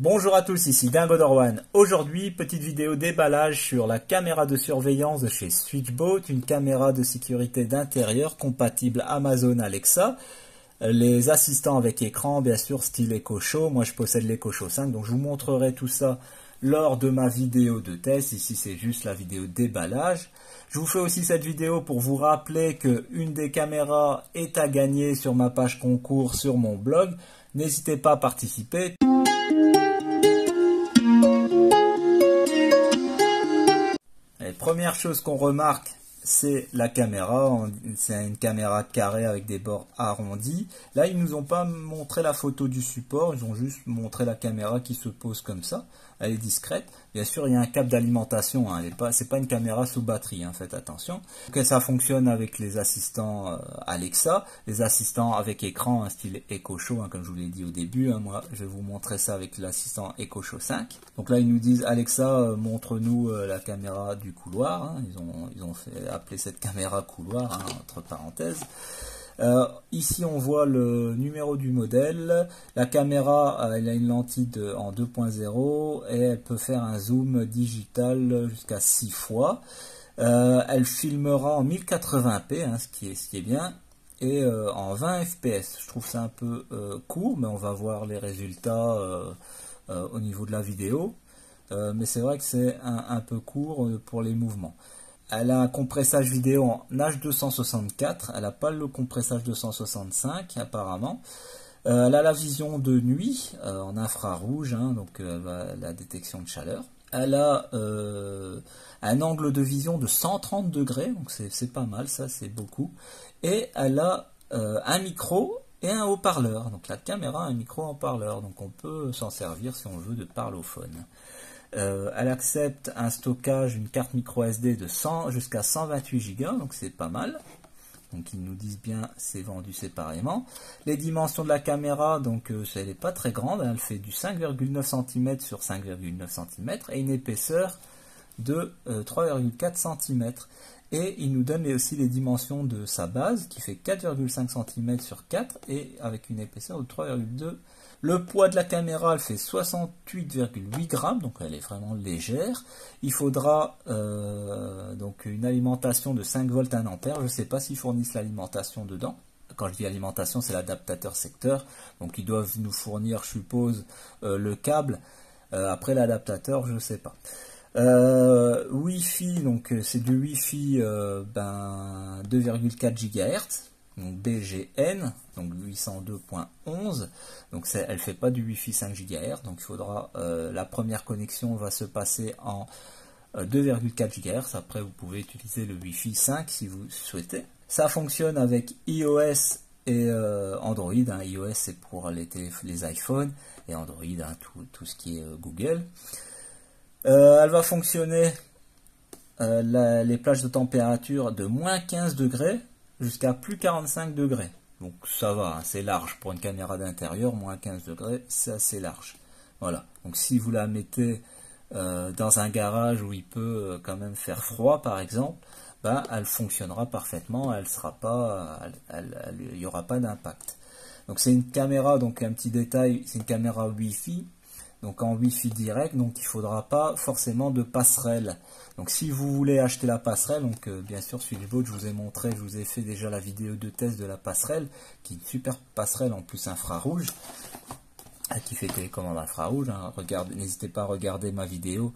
Bonjour à tous, ici Dingodor1. Aujourd'hui, petite vidéo déballage sur la caméra de surveillance de chez Switchbot, une caméra de sécurité d'intérieur compatible Amazon Alexa. Les assistants avec écran, bien sûr, style Echo Show. Moi, je possède l'Echo Show 5, donc je vous montrerai tout ça lors de ma vidéo de test. Ici, c'est juste la vidéo déballage. Je vous fais aussi cette vidéo pour vous rappeler qu'une des caméras est à gagner sur ma page concours sur mon blog. N'hésitez pas à participer. Première chose qu'on remarque, c'est la caméra. C'est une caméra carrée avec des bords arrondis. Là, ils nous ont pas montré la photo du support. Ils ont juste montré la caméra qui se pose comme ça. Elle est discrète. Bien sûr, il y a un câble d'alimentation. C'est pas une caméra sous batterie. Faites attention. Donc, ça fonctionne avec les assistants Alexa, les assistants avec écran, style Echo Show, comme je vous l'ai dit au début. Moi, je vais vous montrer ça avec l'assistant Echo Show 5. Donc là, ils nous disent Alexa, montre-nous la caméra du couloir. Ils ont fait appeler cette caméra couloir, entre parenthèses. Ici on voit le numéro du modèle. La caméra elle a une lentille en 2.0 et elle peut faire un zoom digital jusqu'à 6 fois. Elle filmera en 1080p, ce qui est bien, et en 20 fps. Je trouve ça un peu court, mais on va voir les résultats au niveau de la vidéo. Mais c'est vrai que c'est un peu court pour les mouvements. Elle a un compressage vidéo en H264, elle n'a pas le compressage 265 apparemment. Elle a la vision de nuit en infrarouge, donc la détection de chaleur. Elle a un angle de vision de 130 degrés, donc c'est pas mal, ça c'est beaucoup. Et elle a un micro et un haut-parleur. Donc la caméra a un micro haut-parleur, donc on peut s'en servir si on veut de parlophone. Elle accepte un stockage, une carte micro SD de 100 jusqu'à 128 Go, donc c'est pas mal. Donc ils nous disent bien c'est vendu séparément. Les dimensions de la caméra, donc elle n'est pas très grande, elle fait du 5,9 cm sur 5,9 cm et une épaisseur de 3,4 cm. Et il nous donne aussi les dimensions de sa base qui fait 4,5 cm sur 4 et avec une épaisseur de 3,2 cm. Le poids de la caméra, elle fait 68,8 grammes, donc elle est vraiment légère. Il faudra donc une alimentation de 5 volts 1 ampère. Je ne sais pas s'ils fournissent l'alimentation dedans. Quand je dis alimentation, c'est l'adaptateur secteur. Donc ils doivent nous fournir, je suppose, le câble. Après l'adaptateur, je ne sais pas. Wi-Fi, donc c'est du Wi-Fi 2,4 GHz. Donc BGN, donc 802.11, donc elle fait pas du Wi-Fi 5 GHz, donc il faudra la première connexion va se passer en 2,4 GHz. Après vous pouvez utiliser le Wi-Fi 5 si vous souhaitez. Ça fonctionne avec iOS et Android. iOS c'est pour les iPhones et Android tout ce qui est Google. Elle va fonctionner les plages de température de moins 15 degrés jusqu'à plus 45 degrés. Donc ça va, c'est large pour une caméra d'intérieur, moins 15 degrés, c'est assez large. Voilà, donc si vous la mettez dans un garage où il peut quand même faire froid par exemple, elle fonctionnera parfaitement, elle sera pas, il n'y aura pas d'impact. Donc c'est une caméra, donc un petit détail, c'est une caméra Wi-Fi. Donc en Wi-Fi direct, donc il ne faudra pas forcément de passerelle. Donc si vous voulez acheter la passerelle, donc bien sûr Switchbot, je vous ai montré, je vous ai fait déjà la vidéo de test de la passerelle, qui est une super passerelle en plus infrarouge, qui fait télécommande infrarouge. N'hésitez pas à regarder ma vidéo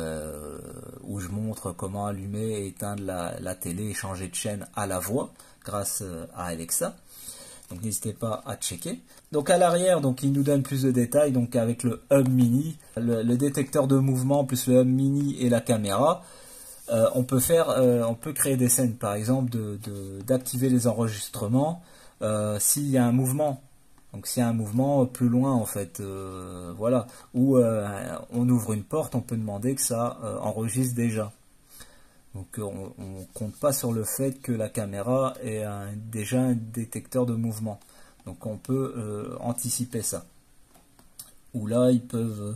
où je montre comment allumer et éteindre la télé et changer de chaîne à la voix grâce à Alexa. Donc n'hésitez pas à checker. Donc à l'arrière, donc il nous donne plus de détails. Donc avec le hub mini, le détecteur de mouvement plus le hub mini et la caméra, on peut créer des scènes, par exemple d'activer les enregistrements s'il y a un mouvement. Donc s'il y a un mouvement plus loin en fait, voilà, ou on ouvre une porte, on peut demander que ça enregistre déjà. Donc on ne compte pas sur le fait que la caméra ait déjà un détecteur de mouvement. Donc on peut anticiper ça. Ou là ils peuvent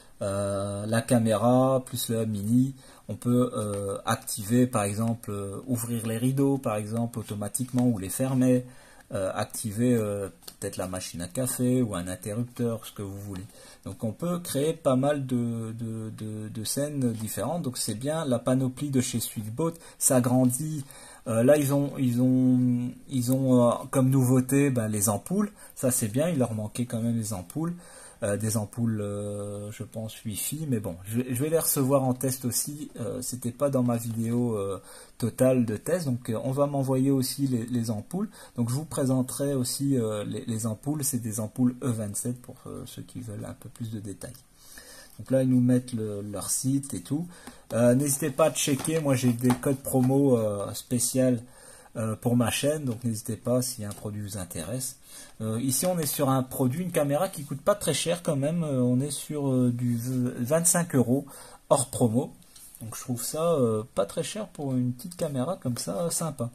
la caméra plus le hub mini, on peut activer par exemple ouvrir les rideaux par exemple automatiquement ou les fermer, activer peut-être la machine à café ou un interrupteur, ce que vous voulez. Donc on peut créer pas mal de scènes différentes. Donc c'est bien, la panoplie de chez Switchbot s'agrandit. Là ils ont comme nouveauté les ampoules. Ça c'est bien, il leur manquait quand même les ampoules. Des ampoules, je pense, Wi-Fi, mais bon, je vais les recevoir en test aussi. C'était pas dans ma vidéo totale de test, donc on va m'envoyer aussi les ampoules. Donc je vous présenterai aussi les ampoules. C'est des ampoules E27 pour ceux qui veulent un peu plus de détails. Donc là, ils nous mettent leur site et tout. N'hésitez pas à checker. Moi, j'ai des codes promo spécial pour ma chaîne, donc n'hésitez pas si un produit vous intéresse. Ici on est sur un produit, une caméra qui coûte pas très cher quand même, on est sur du 25 € hors promo, donc je trouve ça pas très cher pour une petite caméra comme ça, sympa.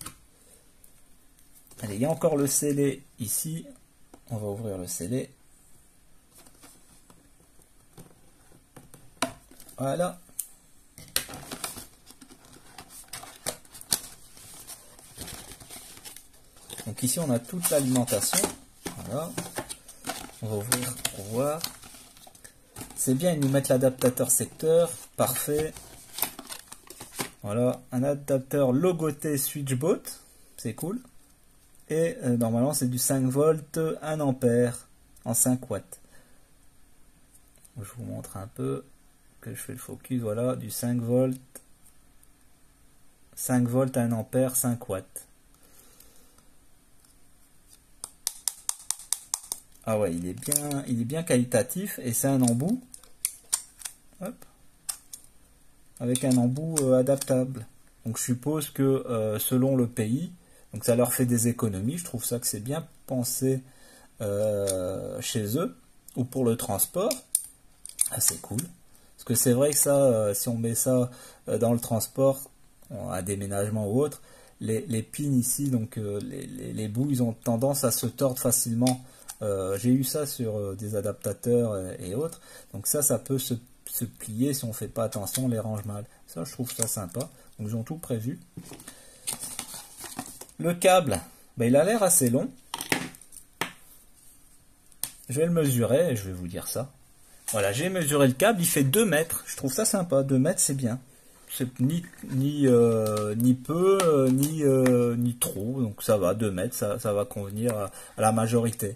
Allez, il y a encore le scellé ici, on va ouvrir le scellé. Voilà. Donc ici on a toute l'alimentation. Voilà. On va ouvrir pour voir. C'est bien, ils nous mettent l'adaptateur secteur. Parfait. Voilà, un adaptateur logoté Switchbot. C'est cool. Et normalement c'est du 5 volts, 1 ampère en 5 watts. Je vous montre un peu que je fais le focus. Voilà, du 5 volts. 5 volts, 1 ampère, 5 watts. Ah ouais, il est bien qualitatif et c'est un embout. Hop. Avec un embout adaptable. Donc je suppose que selon le pays, donc ça leur fait des économies. Je trouve ça que c'est bien pensé chez eux ou pour le transport. Ah, c'est cool. Parce que c'est vrai que ça, si on met ça dans le transport, un déménagement ou autre, les pins ici, donc les bouts, ils ont tendance à se tordre facilement. J'ai eu ça sur des adaptateurs et autres. Donc ça peut se plier si on ne fait pas attention, on les range mal. Ça, je trouve ça sympa. Donc ils ont tout prévu. Le câble, il a l'air assez long. Je vais le mesurer et je vais vous dire ça. Voilà, j'ai mesuré le câble, il fait 2 mètres. Je trouve ça sympa, 2 mètres c'est bien. C'est ni peu, ni trop. Donc ça va, 2 mètres, ça va convenir à la majorité.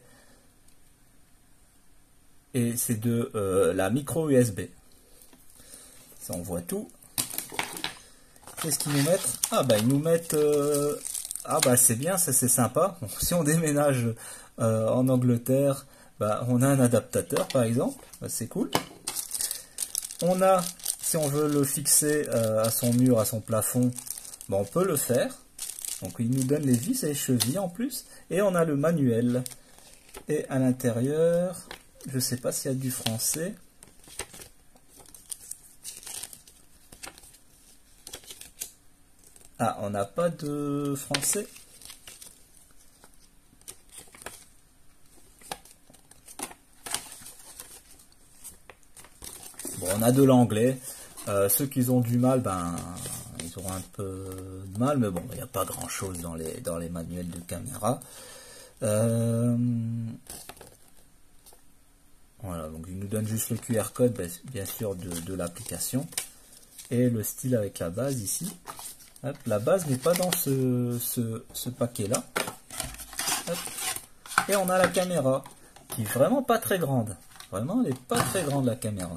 Et c'est de la micro USB. Ça, on voit tout. Qu'est-ce qu'ils nous mettent? Ah ils nous mettent... c'est bien, ça c'est sympa. Bon, si on déménage en Angleterre, on a un adaptateur par exemple. C'est cool. On a, si on veut le fixer à son mur, à son plafond, on peut le faire. Donc il nous donne les vis et les chevilles en plus. Et on a le manuel. Et à l'intérieur... Je sais pas s'il y a du français. Ah, on n'a pas de français. Bon, on a de l'anglais. Ceux qui ont du mal, ils auront un peu de mal, mais bon, il n'y a pas grand chose dans les manuels de caméra. Voilà, donc il nous donne juste le QR code, bien sûr, de l'application. Et le style avec la base ici. Hop, la base n'est pas dans ce paquet-là. Et on a la caméra, qui est vraiment pas très grande. Vraiment, elle n'est pas très grande, la caméra.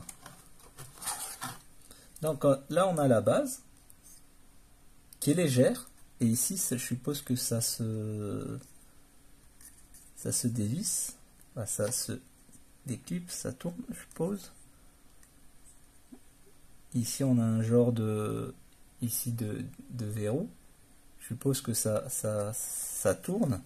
Donc là, on a la base, qui est légère. Et ici, je suppose que ça se dévisse. Ça se... déclipse, ça tourne, je suppose. Ici on a un genre de verrou. Je suppose que ça tourne.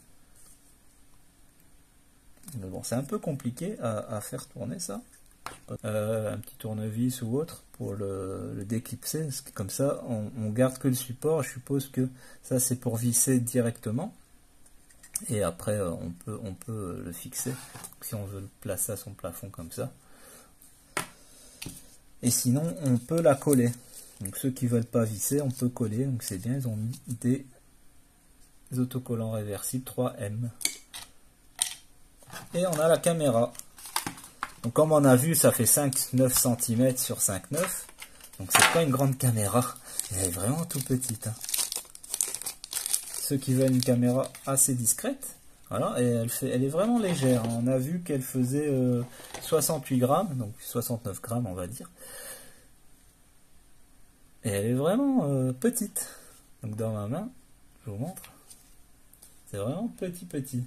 Mais bon, c'est un peu compliqué à faire tourner ça. Un petit tournevis ou autre pour le déclipser. Comme ça, on garde que le support. Je suppose que ça c'est pour visser directement. Et après, on peut le fixer si on veut le placer à son plafond comme ça. Et sinon, on peut la coller. Donc ceux qui veulent pas visser, on peut coller. Donc c'est bien, ils ont mis autocollants réversibles 3M. Et on a la caméra. Donc comme on a vu, ça fait 5-9 cm sur 5,9. Donc c'est pas une grande caméra. Elle est vraiment tout petite. Hein. Ceux qui veulent une caméra assez discrète, voilà, et elle est vraiment légère. On a vu qu'elle faisait 68 grammes, donc 69 grammes on va dire. Et elle est vraiment petite. Donc dans ma main, je vous montre. C'est vraiment petit.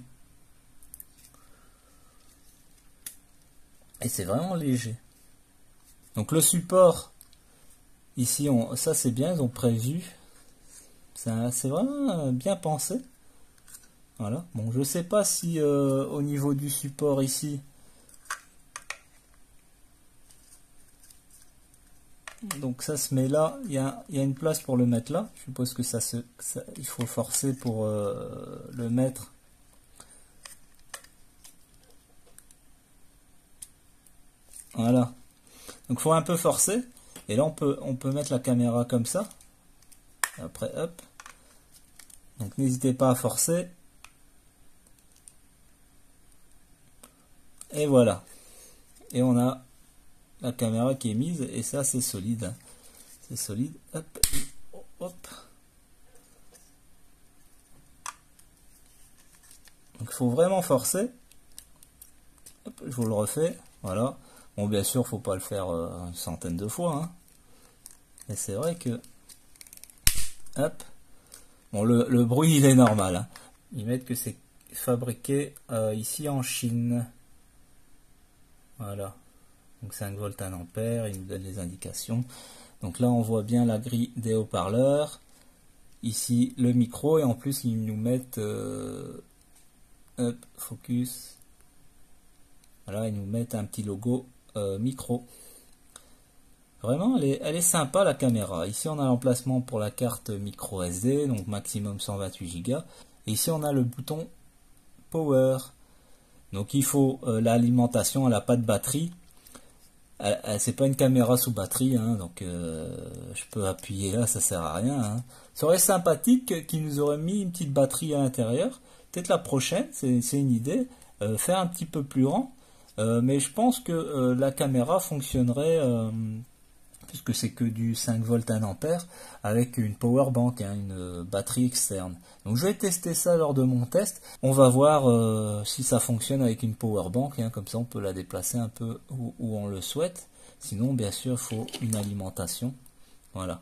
Et c'est vraiment léger. Donc le support, ici, ça c'est bien, ils ont prévu. C'est vraiment bien pensé. Voilà. Bon, je sais pas si au niveau du support ici, donc ça se met là, il y a une place pour le mettre là. Je suppose que il faut forcer pour le mettre. Voilà. Donc il faut un peu forcer. Et là on peut mettre la caméra comme ça. Et après hop. Donc n'hésitez pas à forcer. Et voilà. Et on a la caméra qui est mise. Et ça c'est solide. C'est solide. Hop. Hop. Donc il faut vraiment forcer. Hop, je vous le refais. Voilà. Bon, bien sûr, faut pas le faire une centaine de fois. Hein. Et c'est vrai que... Hop. Bon, le bruit, il est normal. Hein. Ils mettent que c'est fabriqué ici en Chine. Voilà. Donc 5 volts 1 ampère. Ils nous donnent les indications. Donc là, on voit bien la grille des haut-parleurs. Ici, le micro. Et en plus, ils nous mettent... hop, focus. Voilà, ils nous mettent un petit logo micro. Vraiment, elle est sympa la caméra. Ici, on a l'emplacement pour la carte micro SD, donc maximum 128 Go. Et ici, on a le bouton Power. Donc, il faut l'alimentation. Elle n'a pas de batterie. C'est pas une caméra sous batterie, hein, donc je peux appuyer là, ça sert à rien. Hein. Ça aurait sympathique qu'ils nous auraient mis une petite batterie à l'intérieur. Peut-être la prochaine, c'est une idée. Faire un petit peu plus grand. Mais je pense que la caméra fonctionnerait, puisque c'est que du 5 volts 1 ampère, avec une power bank, hein, une batterie externe. Donc je vais tester ça lors de mon test. On va voir si ça fonctionne avec une power bank, hein, comme ça on peut la déplacer un peu où on le souhaite. Sinon, bien sûr, il faut une alimentation. Voilà.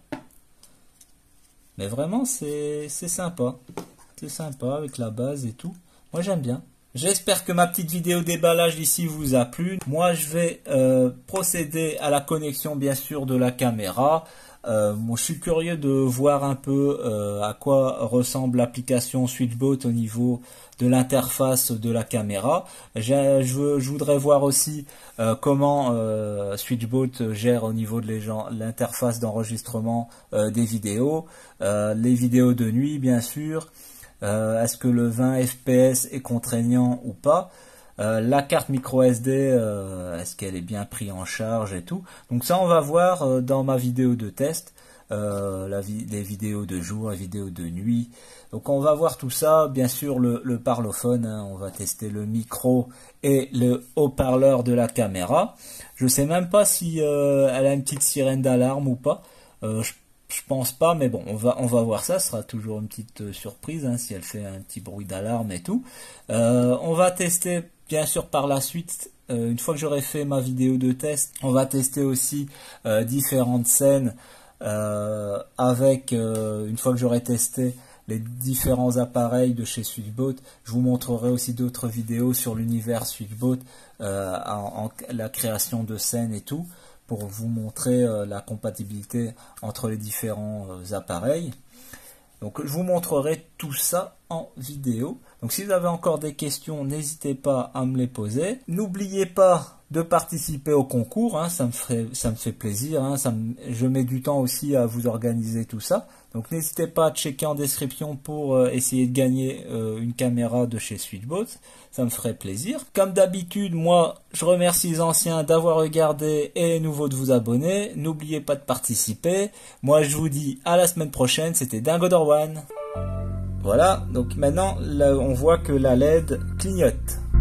Mais vraiment, c'est sympa. C'est sympa avec la base et tout. Moi, j'aime bien. J'espère que ma petite vidéo déballage ici vous a plu. Moi, je vais procéder à la connexion, bien sûr, de la caméra. Moi, je suis curieux de voir un peu à quoi ressemble l'application SwitchBot au niveau de l'interface de la caméra. Je voudrais voir aussi comment SwitchBot gère au niveau de l'interface d'enregistrement des vidéos, les vidéos de nuit, bien sûr. Est-ce que le 20 fps est contraignant ou pas? La carte micro SD, est-ce qu'elle est bien prise en charge et tout? Donc ça, on va voir dans ma vidéo de test, les vidéos de jour, les vidéos de nuit. Donc on va voir tout ça, bien sûr le parlophone, hein, on va tester le micro et le haut-parleur de la caméra. Je sais même pas si elle a une petite sirène d'alarme ou pas. Je pense pas, mais bon, on va voir ça. Ce sera toujours une petite surprise, hein, si elle fait un petit bruit d'alarme et tout. On va tester, bien sûr, par la suite, une fois que j'aurai fait ma vidéo de test, on va tester aussi différentes scènes avec, une fois que j'aurai testé les différents appareils de chez SwitchBot, je vous montrerai aussi d'autres vidéos sur l'univers SwitchBot, la création de scènes et tout, pour vous montrer la compatibilité entre les différents appareils. Donc je vous montrerai tout ça en vidéo. Donc si vous avez encore des questions, n'hésitez pas à me les poser. N'oubliez pas de participer au concours, hein, ça me fait plaisir, hein, je mets du temps aussi à vous organiser tout ça. Donc n'hésitez pas à checker en description pour essayer de gagner une caméra de chez SwitchBot, ça me ferait plaisir. Comme d'habitude, moi je remercie les anciens d'avoir regardé et les nouveaux de vous abonner. N'oubliez pas de participer. Moi je vous dis à la semaine prochaine, c'était Dingodor One. Voilà, donc maintenant là, on voit que la LED clignote.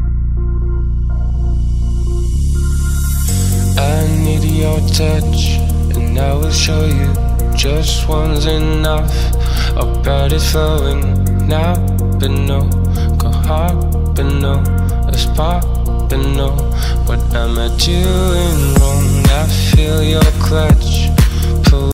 I need your touch, and I will show you. Just one's enough. Our blood is flowing now, but no, go hard, but no, let's pop, but no. What am I doing wrong? I feel your clutch.